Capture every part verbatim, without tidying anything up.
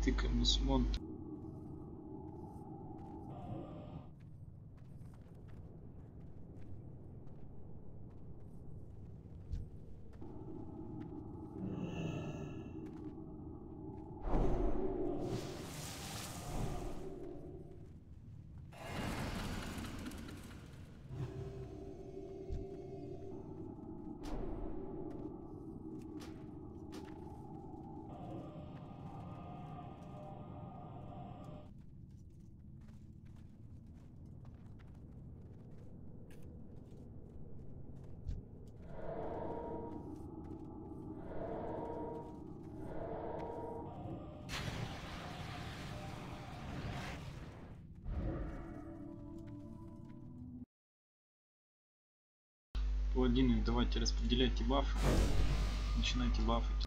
тыкаем с монт. Паладины, давайте распределяйте бафы, начинайте бафать.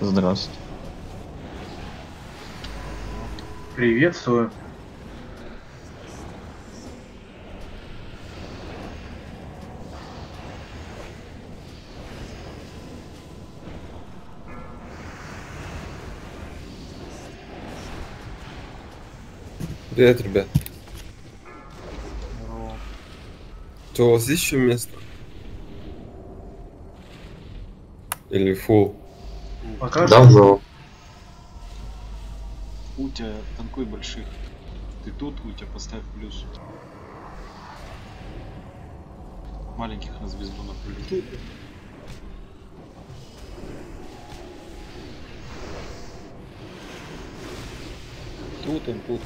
Здравствуйте. Приветствую. Привет, ребят. Здорово. Что, у вас есть еще место? Или фул? Пока Да, что. да. Утя танкуй больших. Ты тут, Утя, поставь плюс. Маленьких на звезду на плюс. Тут он, тут.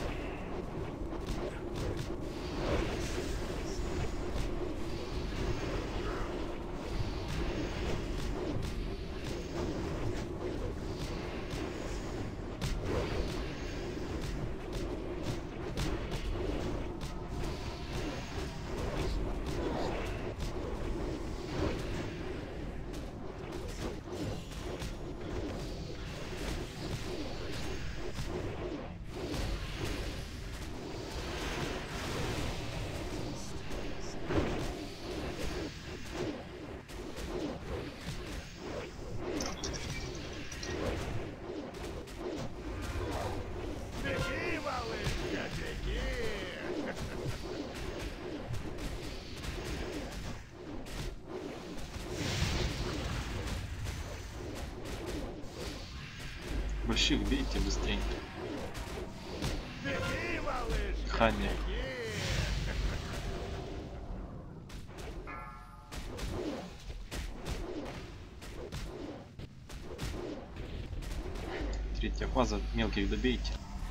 Больших бейте быстрее. Ханя. Третья фаза, мелких добейте.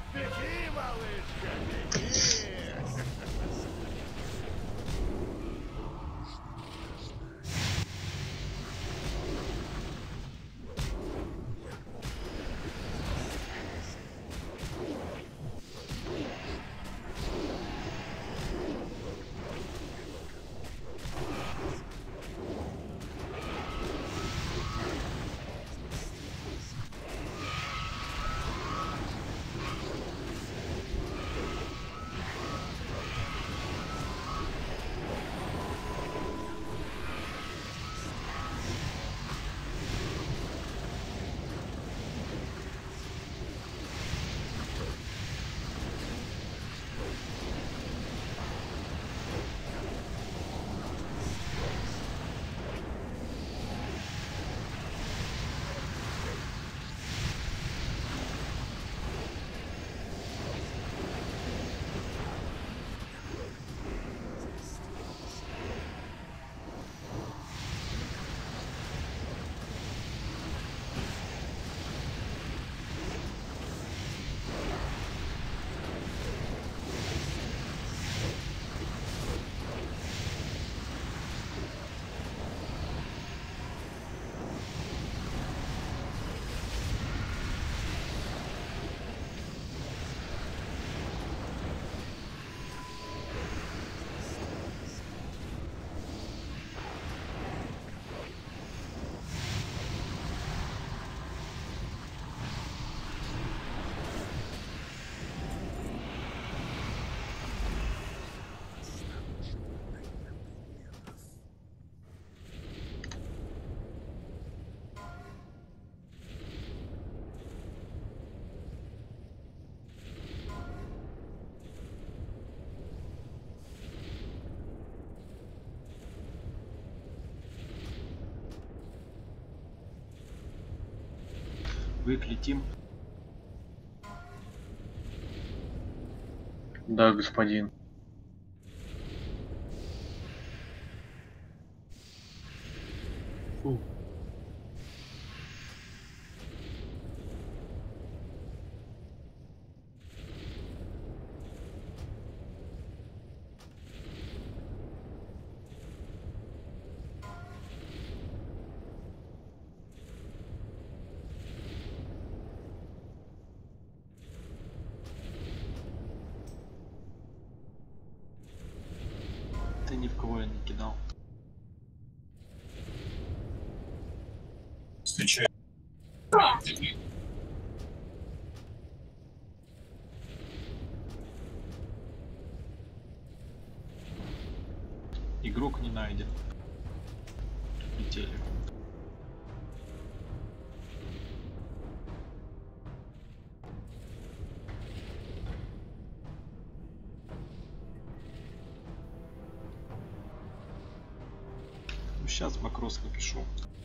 Вык, летим. Да, господин. Фу. Ты ни в кого я не кидал. Встречаю. сейчас Макрос напишу.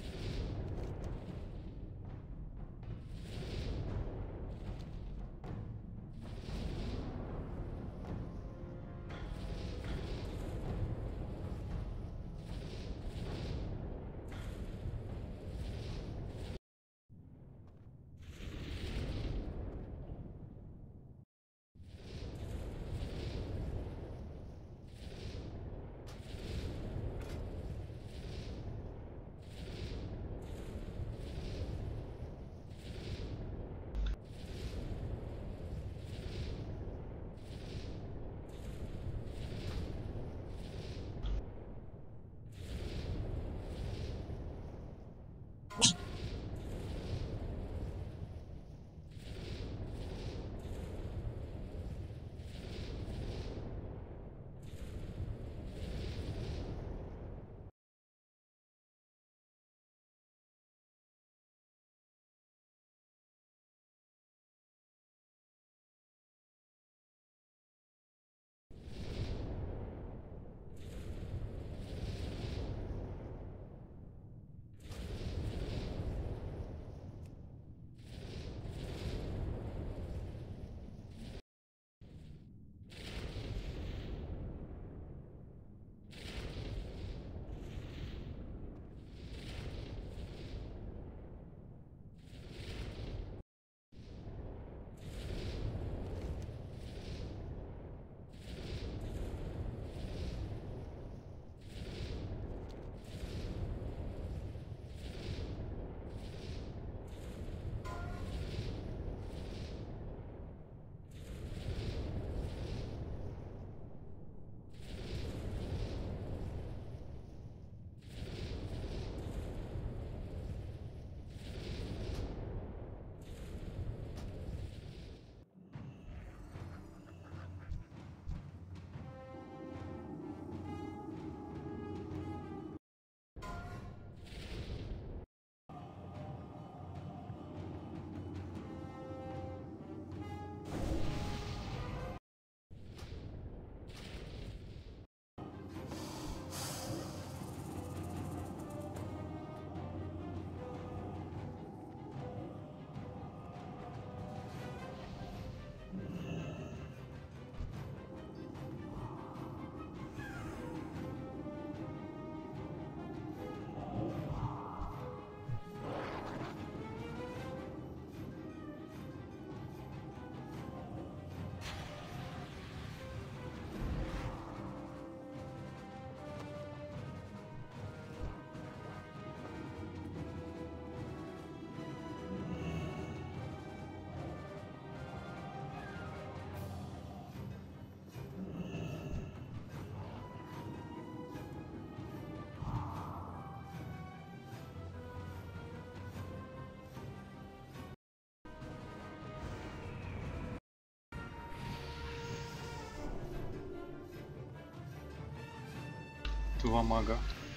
Два мага.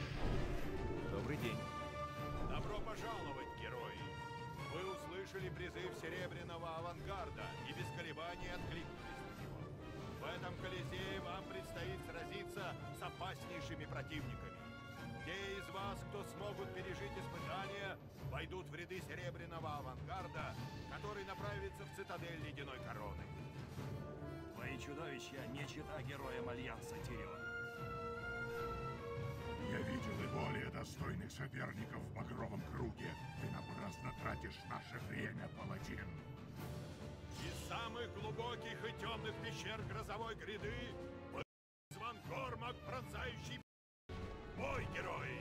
Добрый день. Добро пожаловать, герои! Вы услышали призыв Серебряного Авангарда и без колебаний откликнулись на него. В этом Колизее вам предстоит сразиться с опаснейшими противниками. Те из вас, кто смогут пережить испытания, войдут в ряды Серебряного Авангарда, который направится в цитадель Ледяной Короны. Твои чудовища не чета героям Альянса, Тирион. Я видел и более достойных соперников в Багровом Круге. Ты напрасно тратишь наше время, паладин. Из самых глубоких и темных пещер Грозовой Гряды вызван Кормак, пронзающий бой, герои!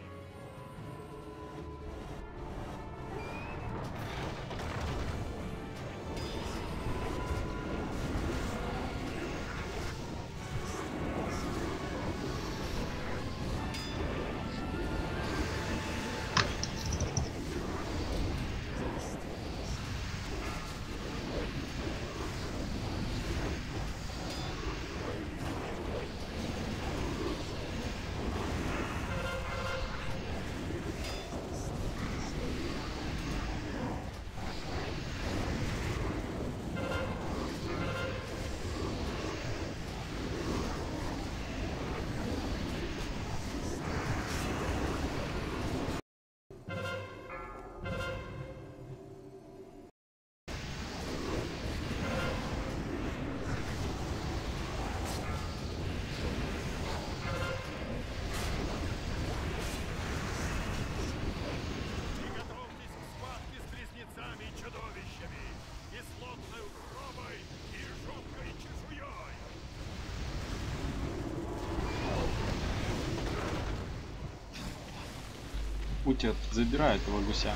Путя забирает этого гуся.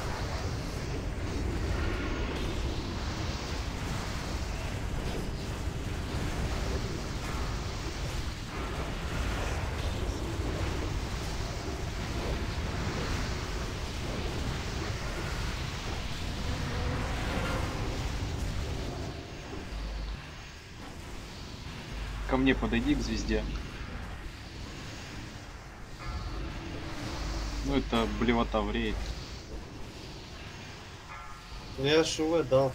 Ко мне подойди к звезде. Ну это блевота в рейд. Я ШВ дал.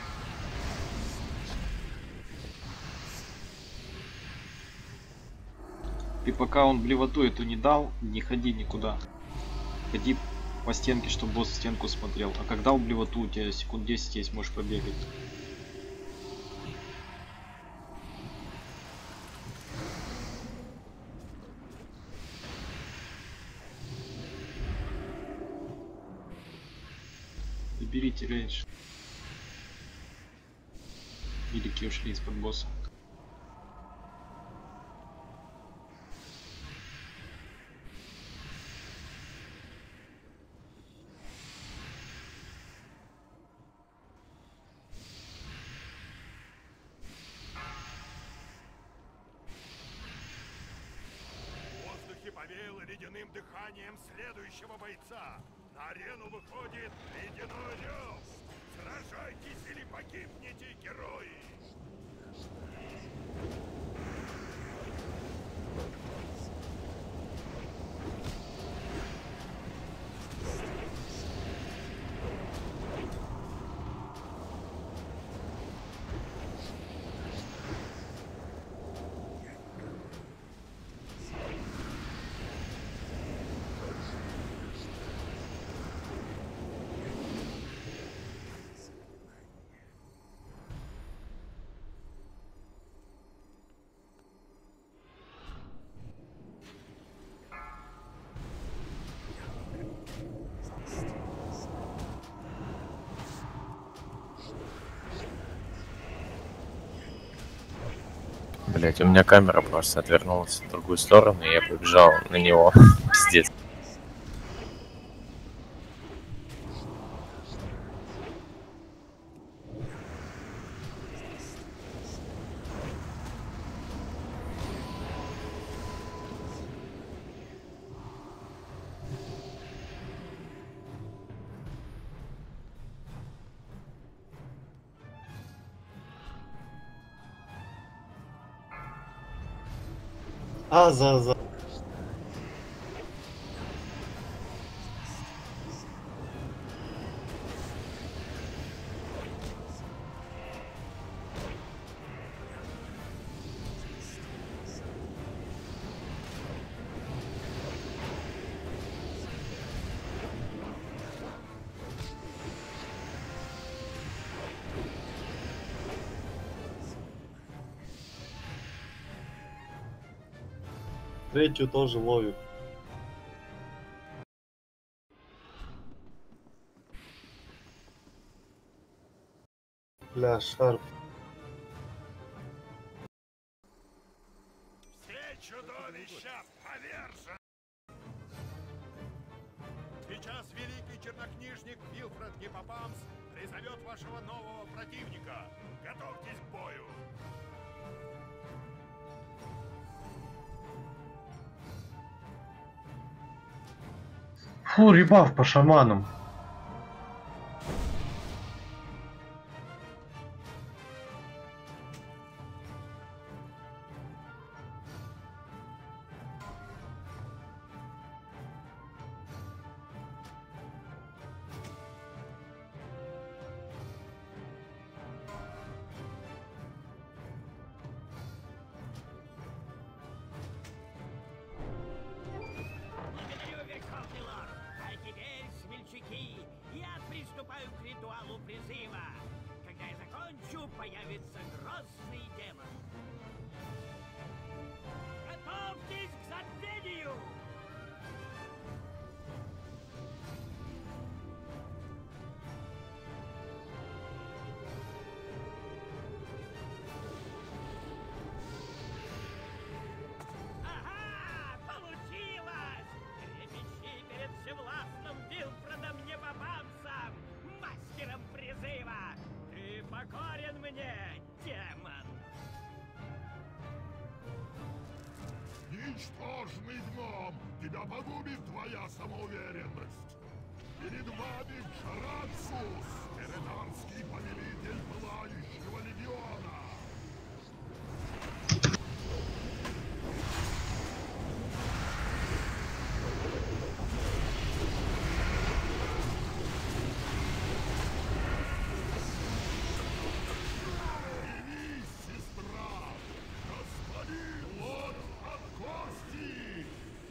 Ты пока он блевоту эту не дал, не ходи никуда. Ходи по стенке, чтобы босс в стенку смотрел. А когда он блевоту, у тебя секунд десять есть, можешь побегать. Берите рейдж. Великие ушли из-под босса. В воздухе повеяло ледяным дыханием следующего бойца. На арену выходит ледяной рев. Сражайтесь или погибнете, герои! Блять, у меня камера просто отвернулась в другую сторону, и я побежал на него. Пиздец. А, за, за. Третью тоже ловит. Бля, шарп. Все чудовища повержены! Сейчас великий чернокнижник Вилфред Гиппопамс призовет вашего нового противника. Готовьтесь к бою! Фу, ребаф по шаманам. Благодарю, Верховный Лорд. А теперь, смельчаки, я приступаю к ритуалу призыва. Когда я закончу, появится грозный демон. Готовьтесь к забвению! Ага! Получилось! Трепещи перед всевластным Ничтожный гном! Тебя погубит твоя самоуверенность! Перед вами Шарацус, эренарский повелитель Пылающего легиона! Явись, сестра! Господин Лорд от Кости!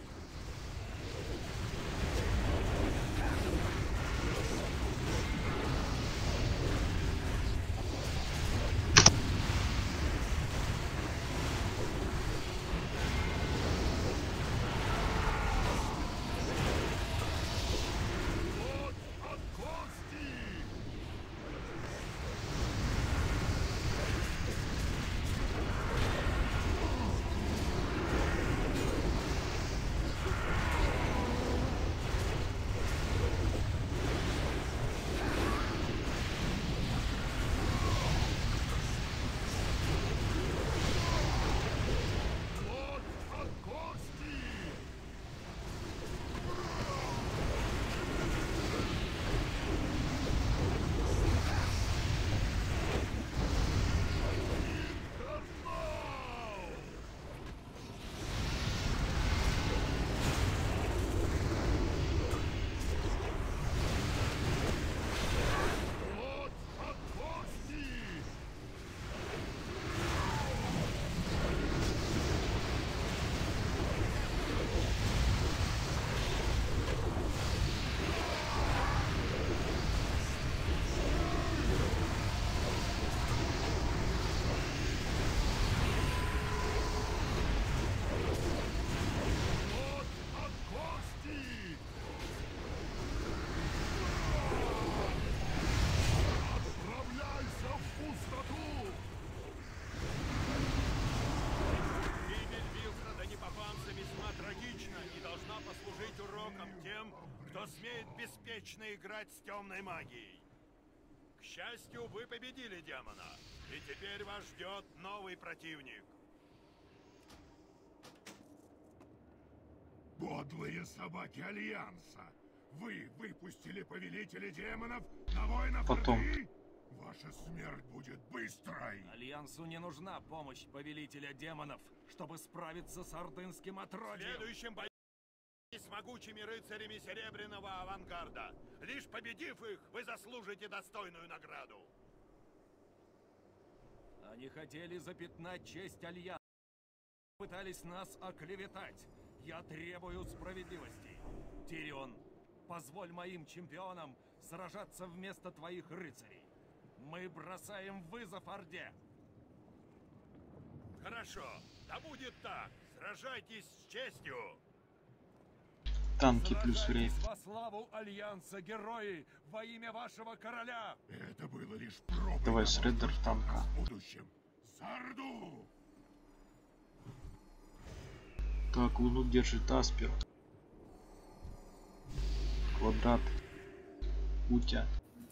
Лорд от Кости! Лорд от Кости! Инфернал! Лорд от Кости! Лорд от Кости! Отправляйся в пустоту! Гибель Вилфреда Непопанца весьма трагична и должна послужить уроком тем, кто смеет беспечно играть с темной магией. К счастью, вы победили демона, и теперь вас ждет новый противник. Подлые собаки Альянса! Вы выпустили повелителя демонов на воинов Потом. Орды? Ваша смерть будет быстрой! Альянсу не нужна помощь повелителя демонов, чтобы справиться с ордынским В отродьем. следующем бою с могучими рыцарями Серебряного Авангарда. Лишь победив их, вы заслужите достойную награду. Они хотели запятнать честь Альянса. Пытались нас оклеветать. Я требую справедливости. Тирион, позволь моим чемпионам сражаться вместо твоих рыцарей. Мы бросаем вызов Орде. Хорошо, да будет так. Сражайтесь с честью. Танки плюс время. Сражайтесь во славу Альянса, герои, во имя вашего короля. Это было лишь пробой Давай, того, Шреддер что ждет танка. нас в будущем. Сарду! Так, луну держит Аспер. Квадрат. Утя.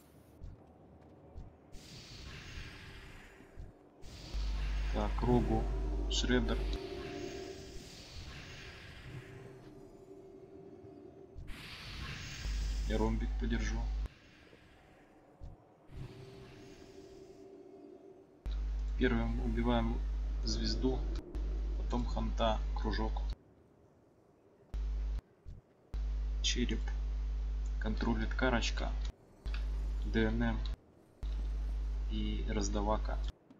Так, Рогу. Шреддер. Я ромбик подержу. Первым убиваем звезду, потом ханта, кружок. Череп контролит карочка, ДНМ и раздавака.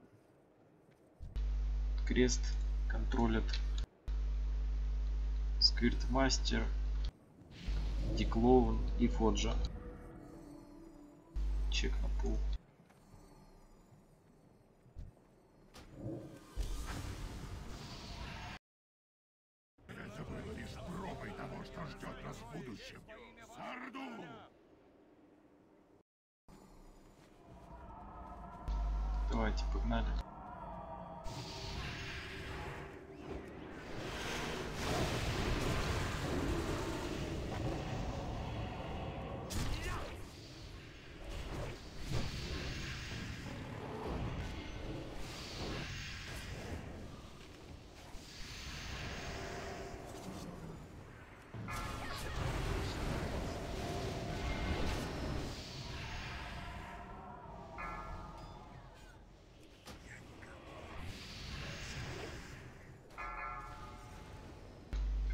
Крест контролит Сквиртмастер, Диклоун и Фоджа. Чек на пул. Это было лишь пробой того, что ждет нас в будущем. Сарду! Давайте, погнали.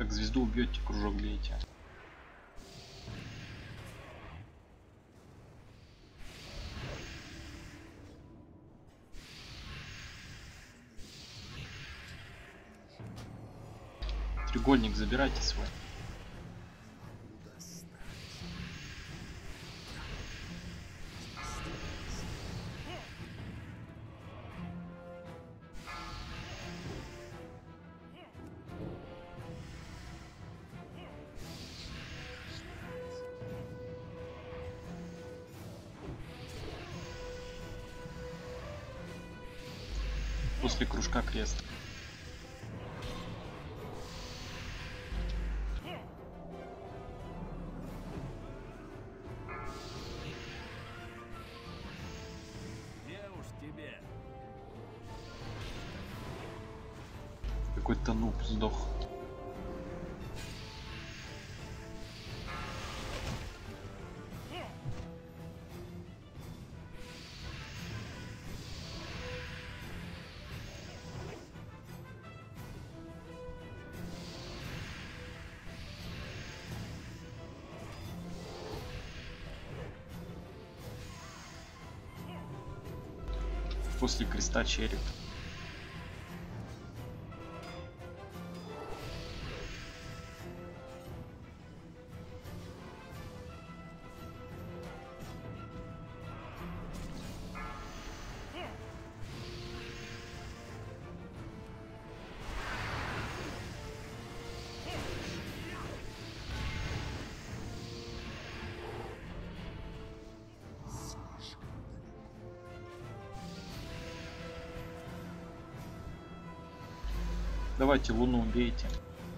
Как звезду убьете, кружок бейте. Треугольник забирайте свой. После кружка крест. Где уж тебе? Какой-то нуб сдох. После креста череп. Давайте луну убейте.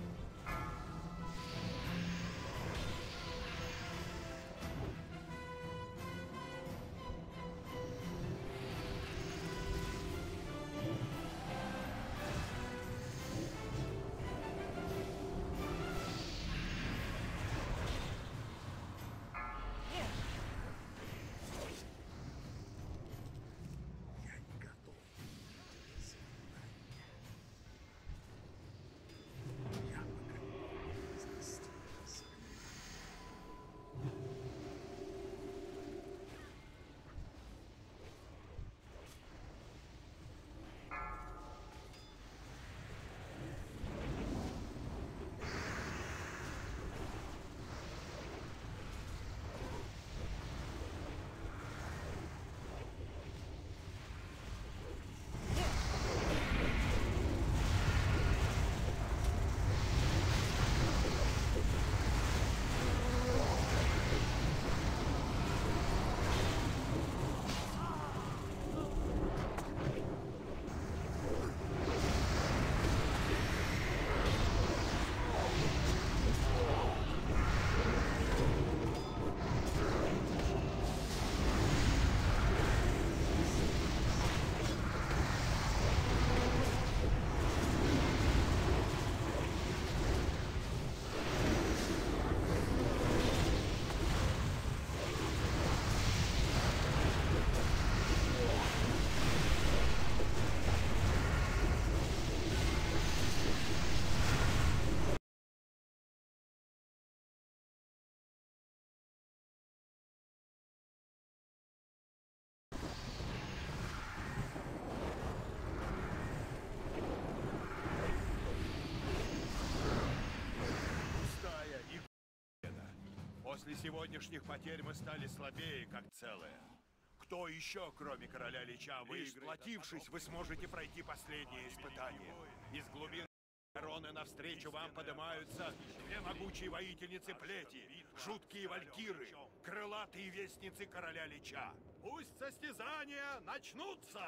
После сегодняшних потерь мы стали слабее, как целое. Кто еще, кроме короля Лича, выиграет? Сплотившись, вы сможете пройти последнее испытание. Из глубин короны навстречу вам поднимаются две могучие воительницы плети, жуткие валькиры, крылатые вестницы короля Лича. Пусть состязания начнутся!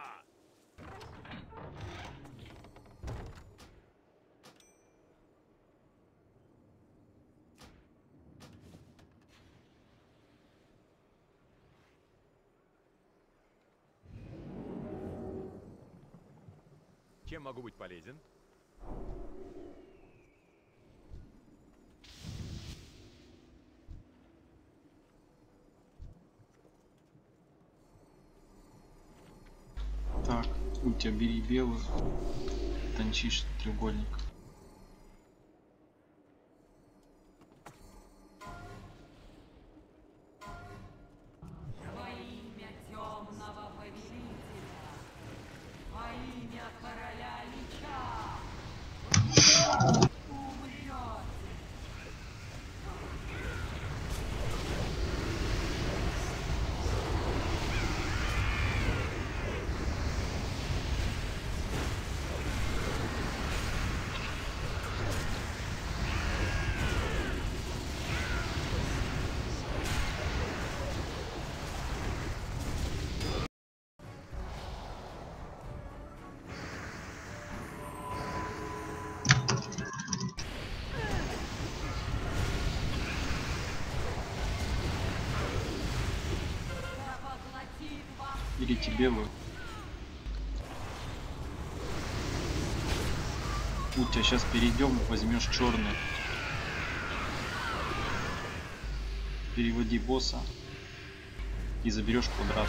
Чем могу быть полезен? Так, у тебя бери белый, тончишь треугольник. Берите белую. Утя, сейчас перейдем, возьмешь черный. Переводи босса и заберешь квадрат.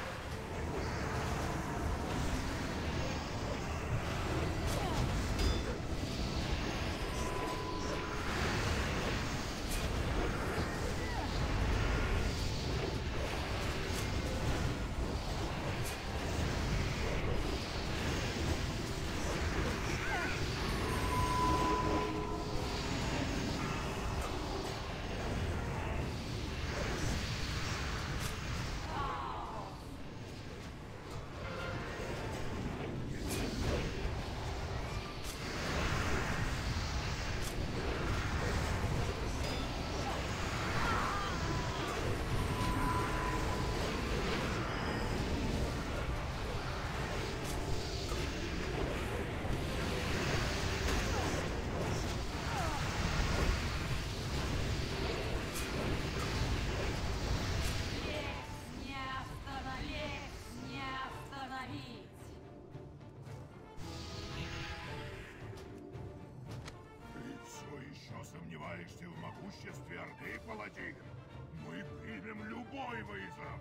Сомневаешься в могуществе Орды, паладин? Мы примем любой вызов.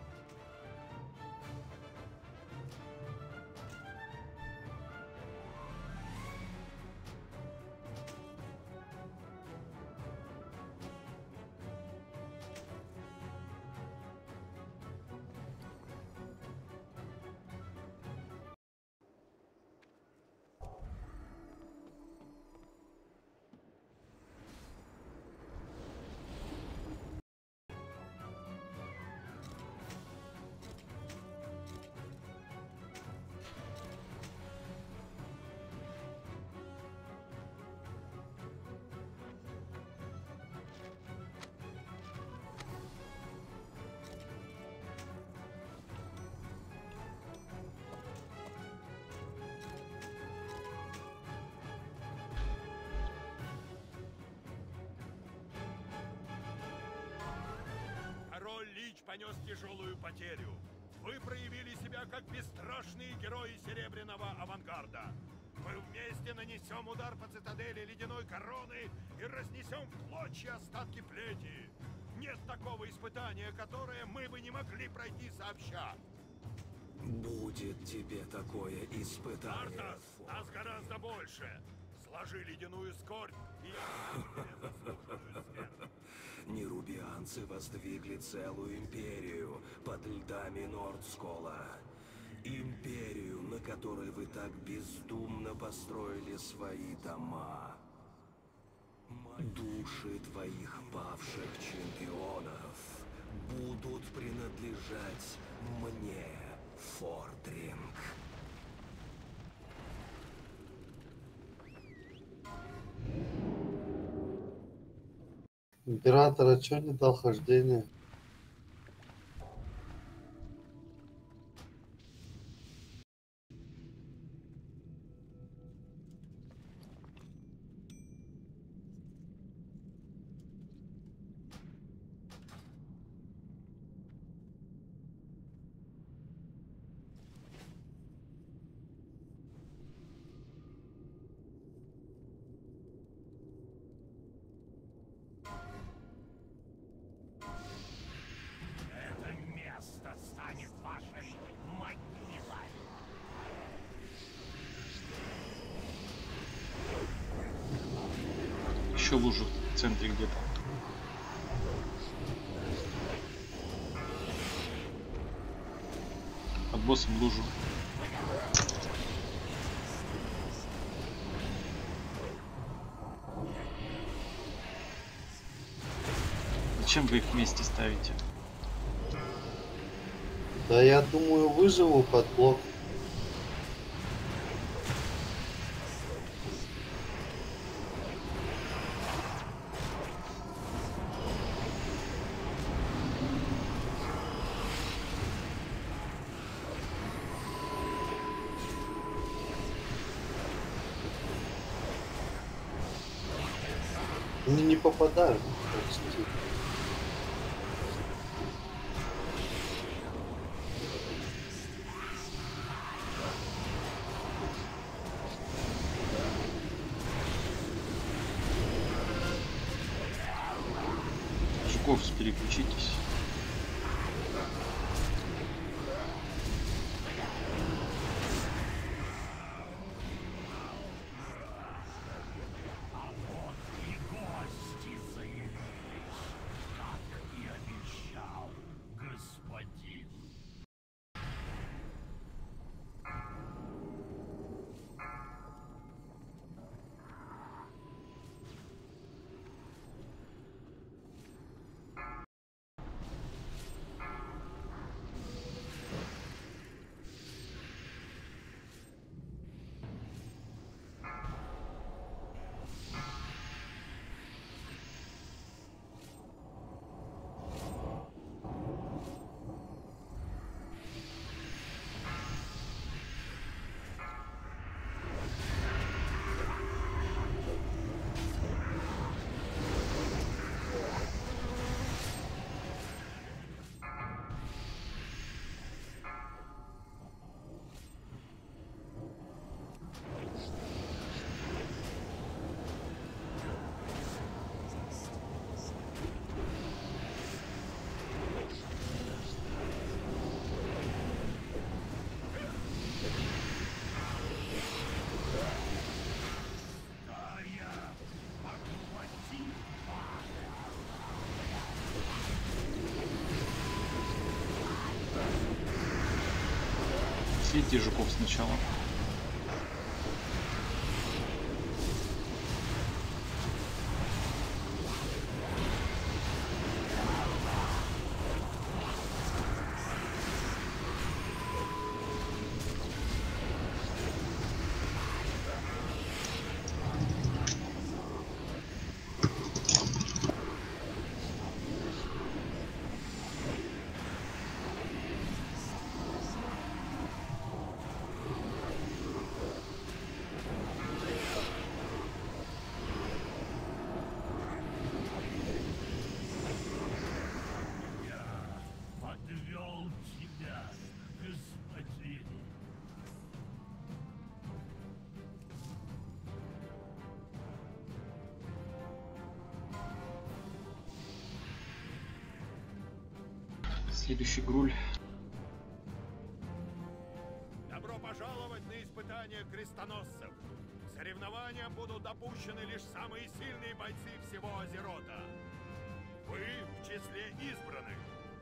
Лич понес тяжелую потерю. Вы проявили себя как бесстрашные герои Серебряного авангарда. Мы вместе нанесем удар по цитадели Ледяной Короны и разнесем в клочья остатки плети. Нет такого испытания, которое мы бы не могли пройти сообща. Будет тебе такое испытание. Артас, нас гораздо больше. Сложи ледяную скорбь, и я заслуженную смерть. Нерубианцы воздвигли целую империю под льдами Нордскола. Империю, на которой вы так бездумно построили свои дома. Души твоих павших чемпионов будут принадлежать мне, Фордринг. Императора чё не дал хождение? Еще лужу в центре где-то. Под боссом лужу. Зачем вы их вместе ставите? Да я думаю, выживу под блок. Они не попадают почти. Жуков, переключитесь. Слейте жуков сначала. Следующий Груль. Добро пожаловать на испытание крестоносцев. К соревнованиям будут допущены лишь самые сильные бойцы всего Азерота. Вы в числе избранных.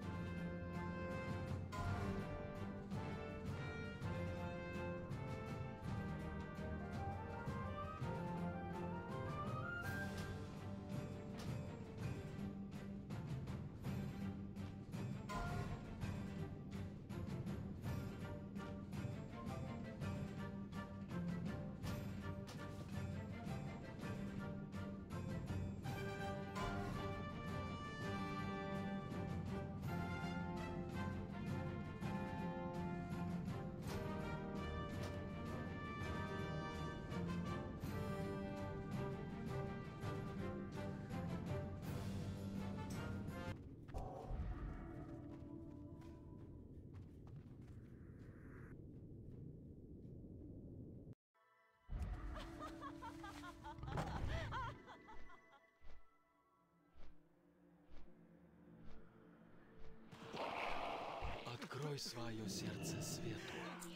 Открой свое сердце свету.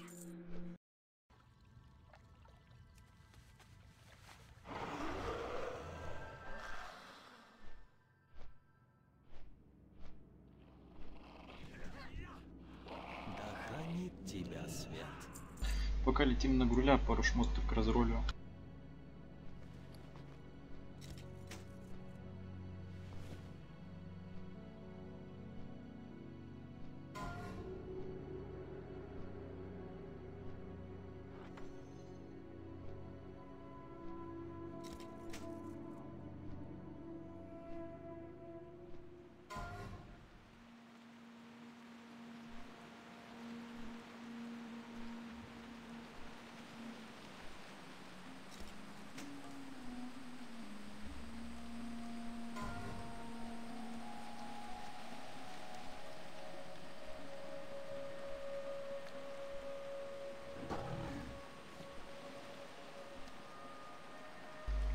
Да хранит тебя свет. Пока летим на Груля, пару шмоток разролю.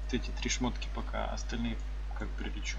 вот эти три шмотки пока, остальные как прилечу.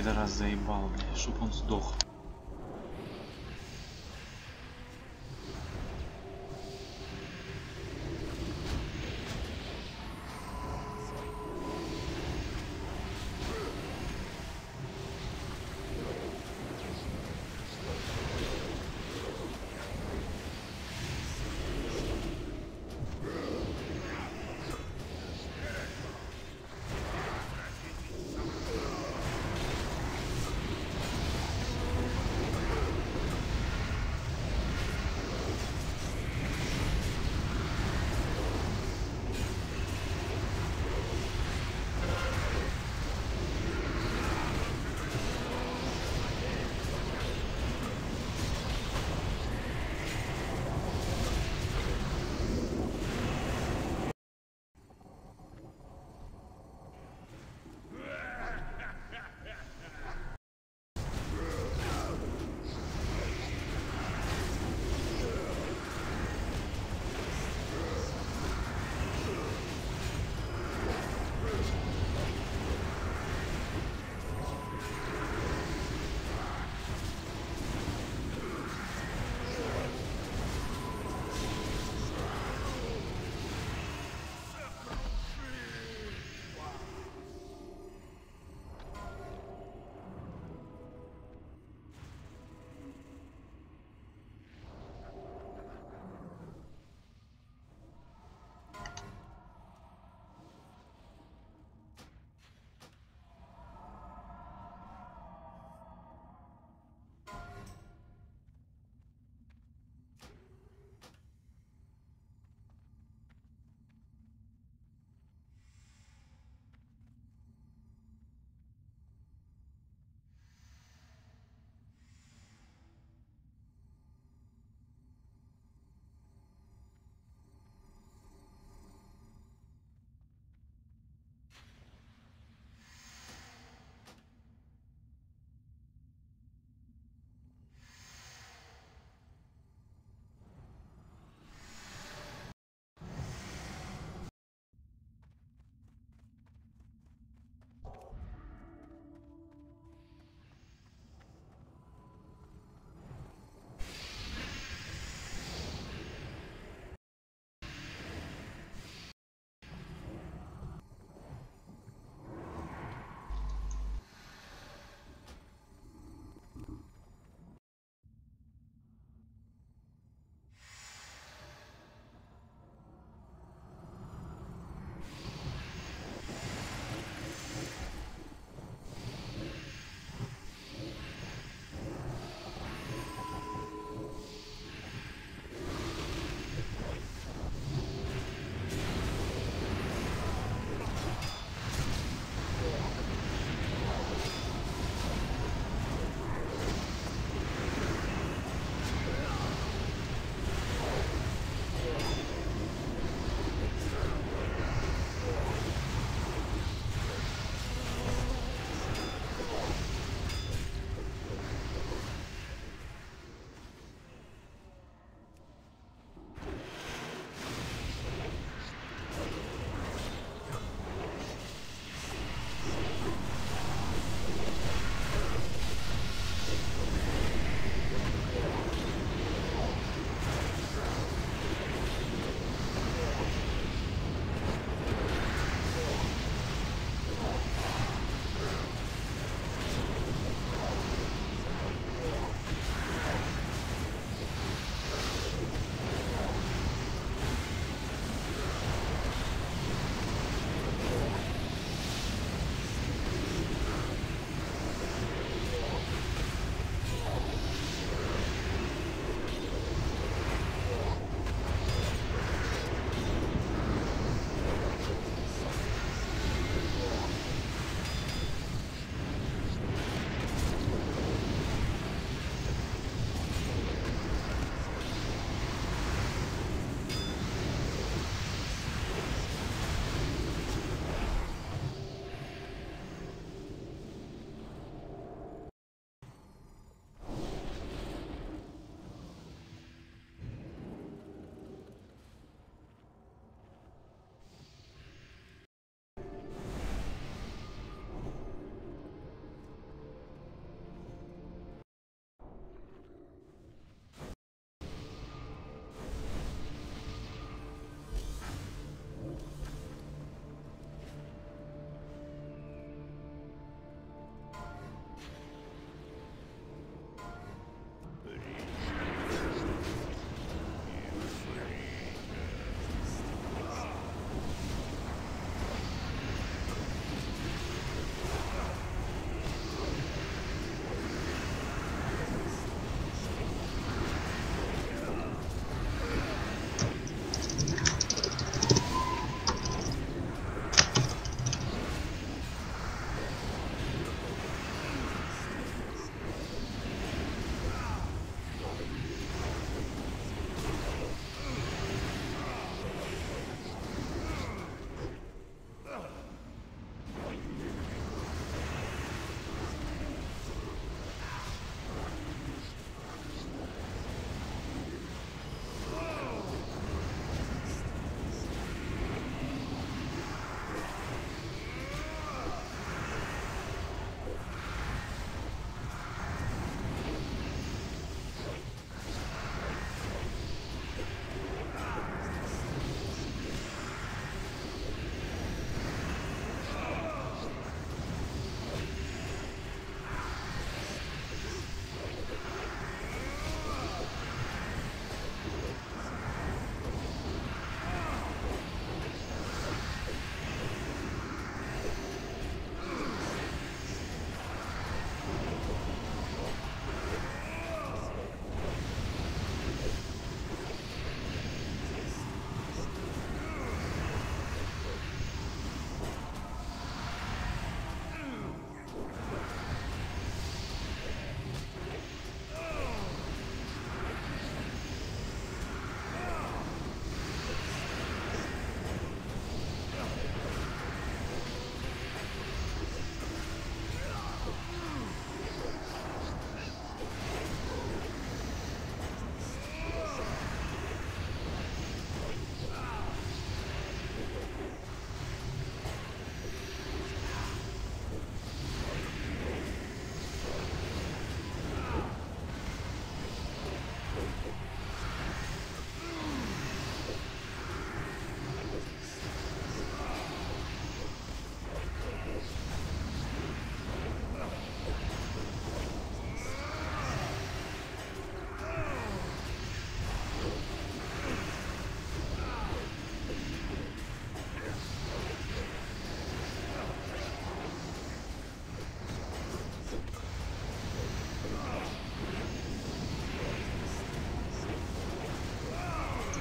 пидорас заебал, блядь, чтоб он сдох.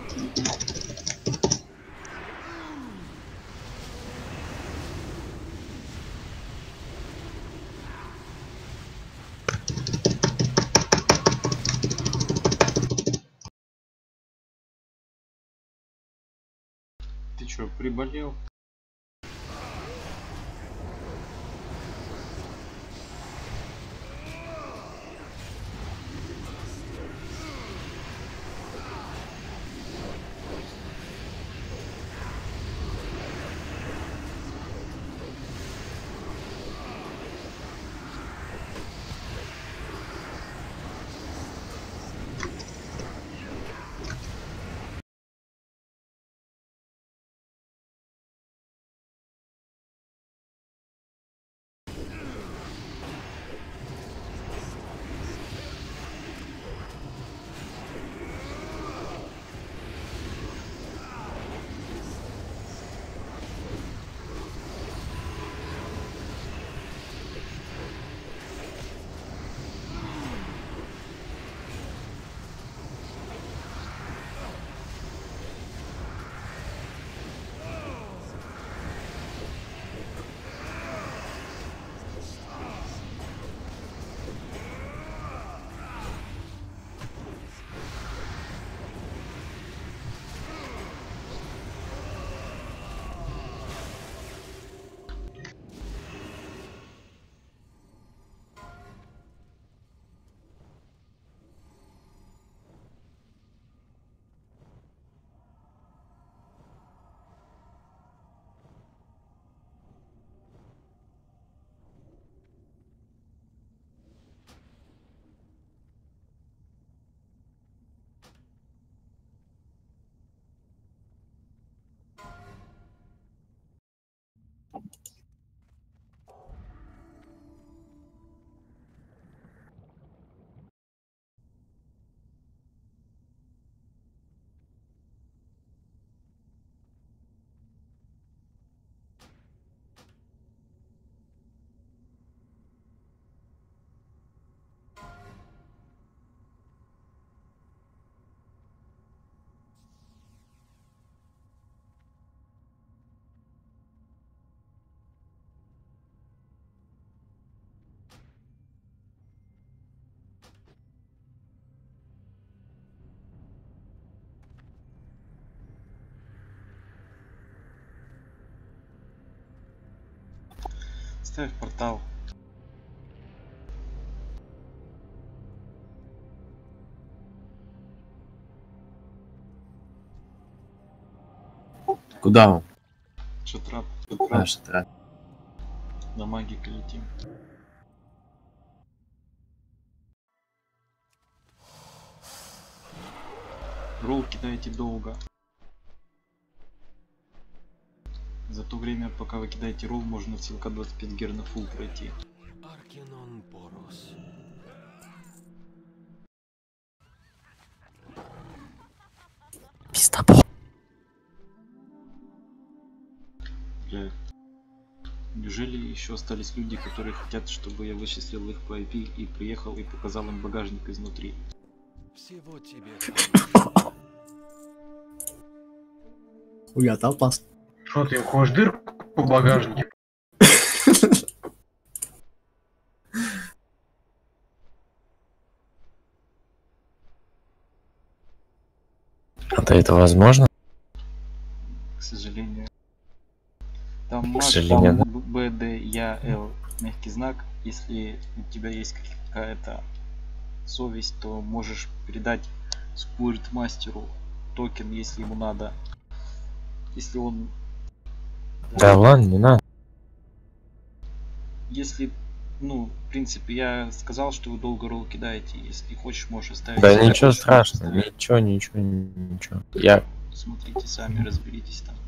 Ты чё, приболел? Ставь портал. Куда он? Шатрап. А, шатра. На магике летим. Ролл кидайте долго. За то время, пока вы кидаете ролл, можно в Силка двадцать пять гер на фул пройти. Аркинон Порос. Пиздобол. Бля. Неужели еще остались люди, которые хотят, чтобы я вычислил их по ай пи и приехал и показал им багажник изнутри? Всего тебе. Уя, это опасно. Что ты им хочешь дырку в багажнике? А это возможно? К сожалению. Там К маг, сожалению, да. Б, Д, Я, Л, мягкий знак. Если у тебя есть какая-то совесть, то можешь передать Спурит мастеру токен, если ему надо. Если он... Да ладно, не надо. Если, ну, в принципе, я сказал, что вы долго ролл кидаете. Если хочешь, можешь оставить. Да себе, ничего хочешь, страшного, можешь ничего, ничего, ничего. Я... Смотрите сами, разберитесь там.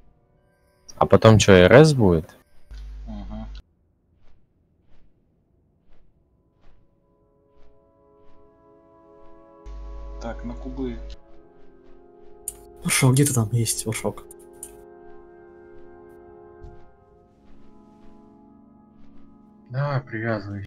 А потом что, эр эс будет? Ага. Так, на кубы. Вашок, где ты там есть, Вашок? Давай, привязывай.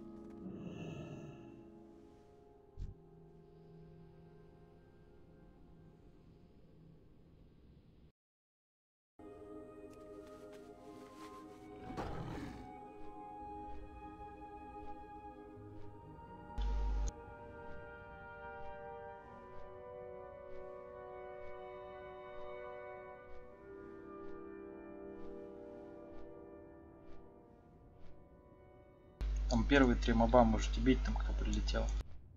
Там первые три моба можете бить, там кто прилетел.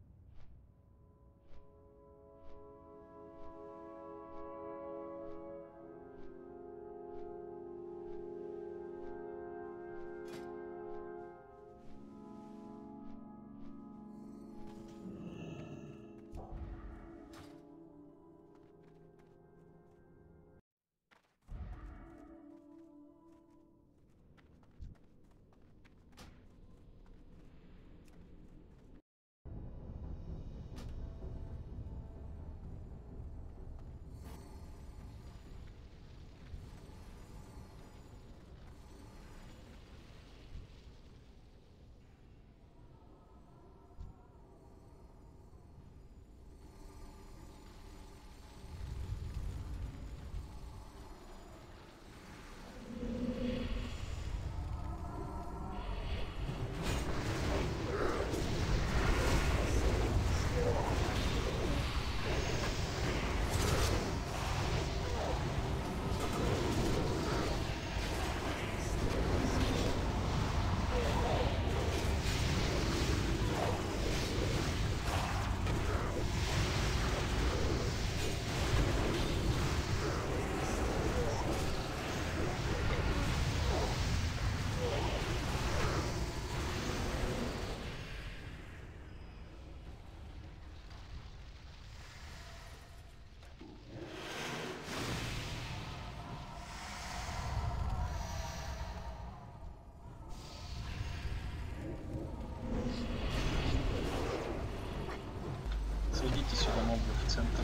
Сведите сюда мобов в центр.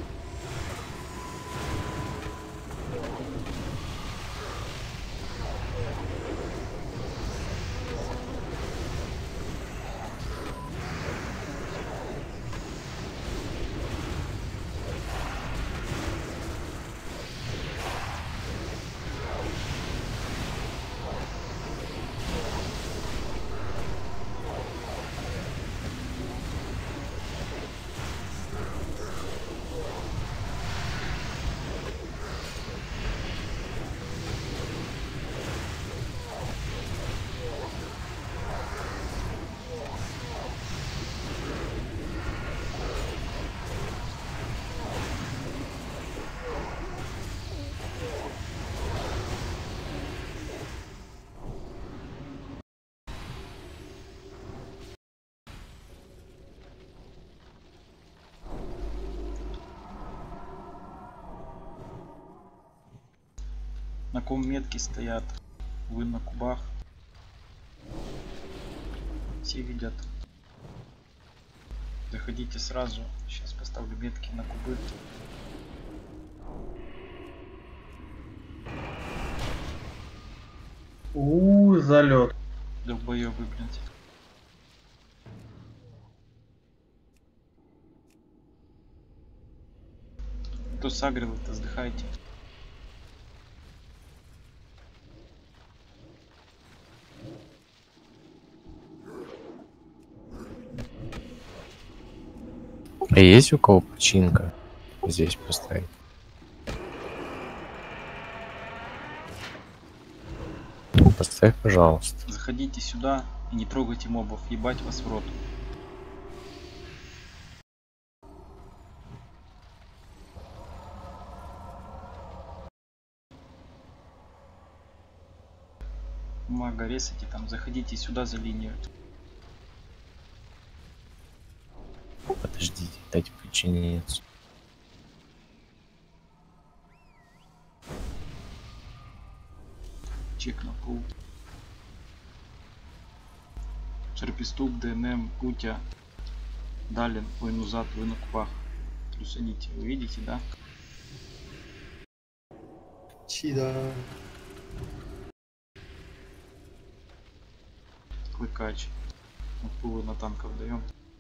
На ком метки стоят? Вы на кубах. Все видят. Заходите сразу. Сейчас поставлю метки на кубы. У, залет. Долбоёбы, блядь. Кто сагрил, это сдыхайте. А есть у кого починка здесь поставить? Поставь, пожалуйста. Заходите сюда и не трогайте мобов, ебать вас в рот. Мага ресайте там, заходите сюда за линию. Подождите, дайте починиться. Чек на пул. Шерпиступ, ДНМ, Кутя, Далин, Войнузат, вы на кубах. Плюс идите, вы видите, да? Чида. Клыкач. Вот пулы на танков даем.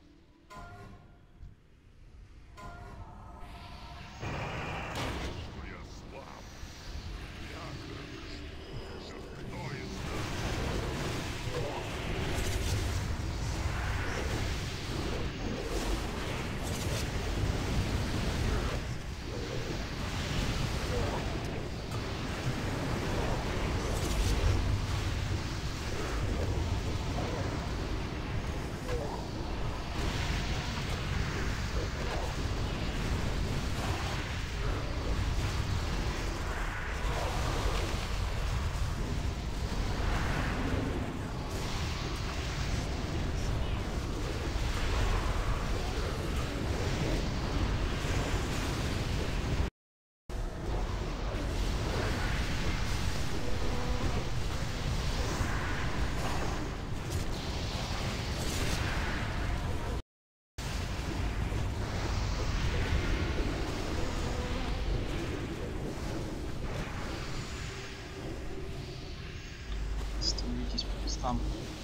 Становитесь по местам.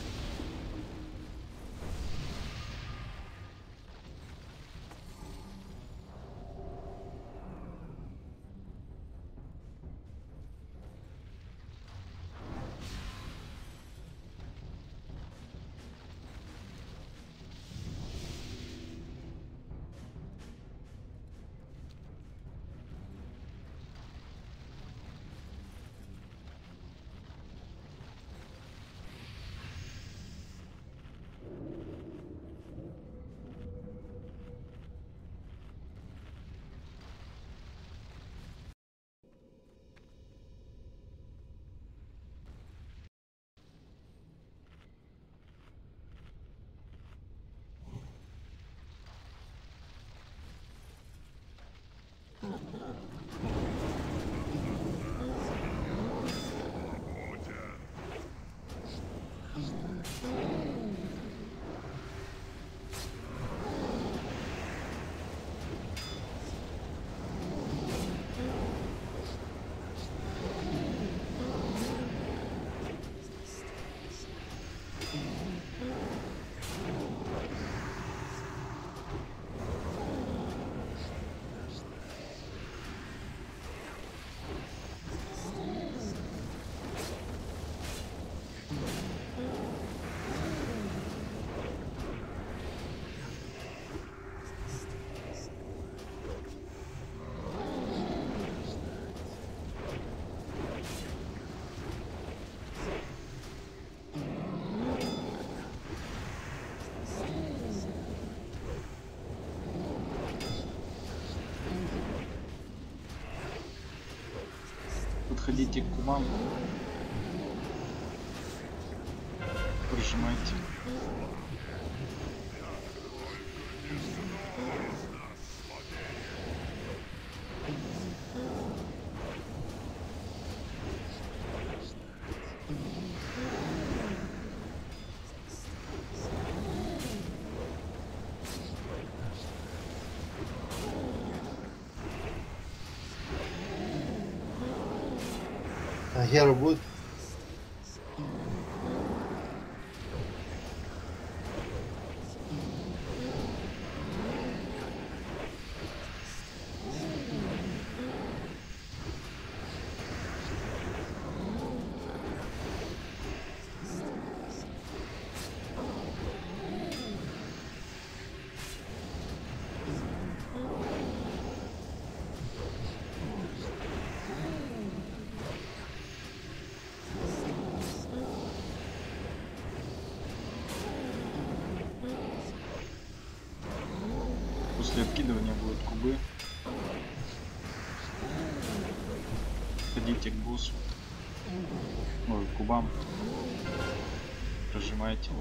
Подходите к кубам. Прижимайте. А Гера будет? После откидывания будут кубы. Ходите к боссу. Ой, к кубам. Прожимайте.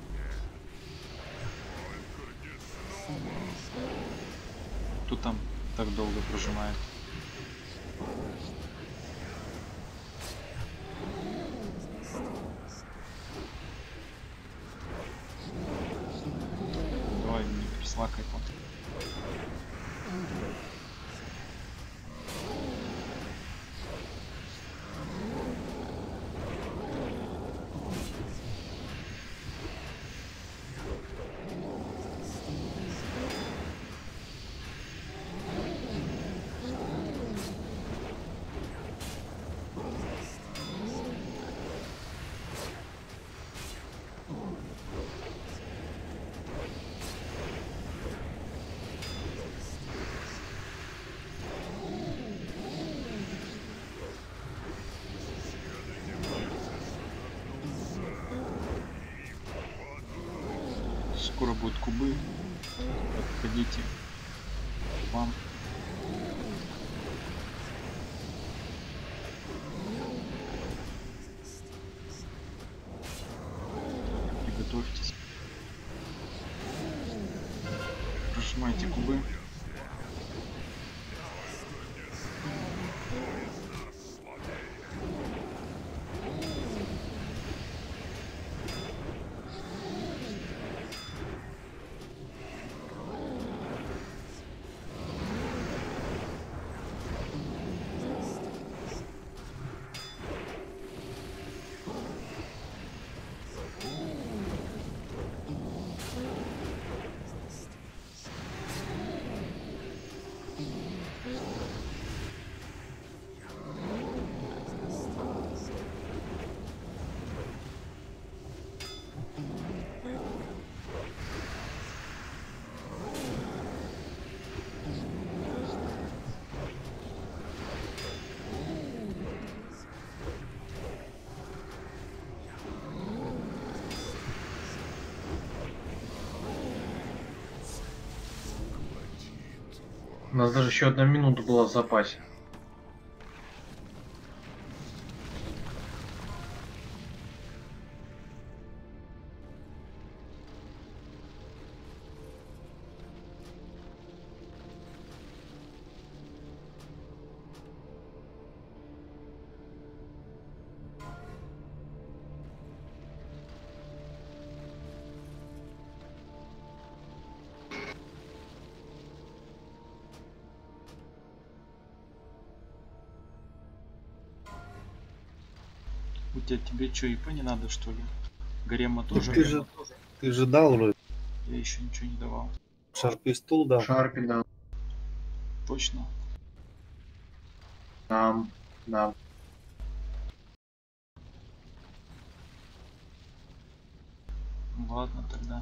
Кто там так долго прожимает? Давай, не прислакай там. Скоро будут кубы. Подходите. Вам. Приготовьтесь. Прожимайте кубы. У нас даже еще одна минута была в запасе. У тебя тебе что, ИП не надо, что ли? Гарема тоже? Ты же, ты же дал вроде. Я еще ничего не давал. Шарпи стул дал. Шарпи дал. Точно? Нам, нам. Ладно тогда.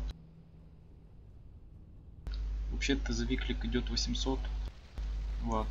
Вообще-то за виклик идет восемьсот. Ладно.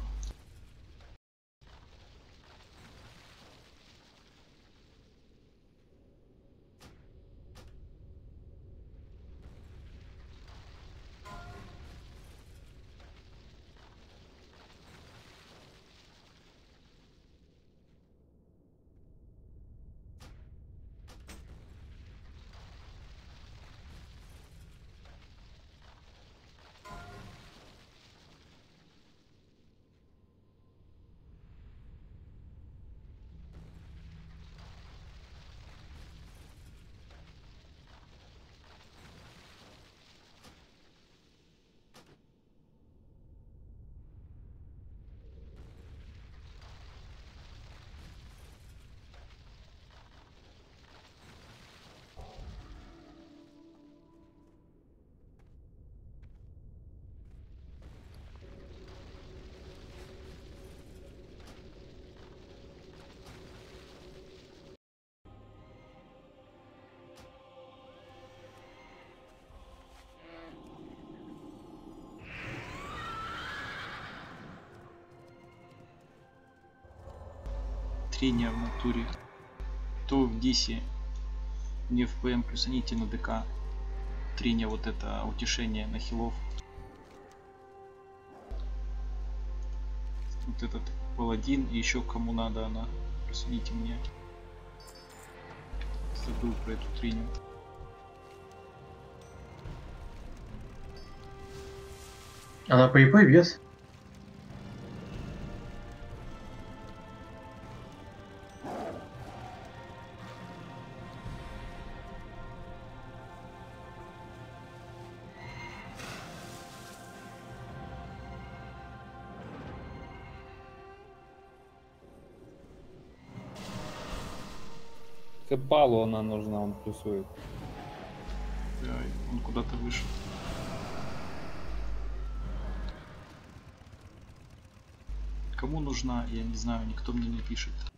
Трения в натуре. То в дисе, не в ПМ плюс аните на ДК. Трения вот это утешение на хилов. Вот этот паладин и еще кому надо она. Присоедините мне. Забыл про эту трению. Она по ИП вес. Балу она нужна, он плюсует. Да, он куда-то вышел. Кому нужна, я не знаю, никто мне не пишет.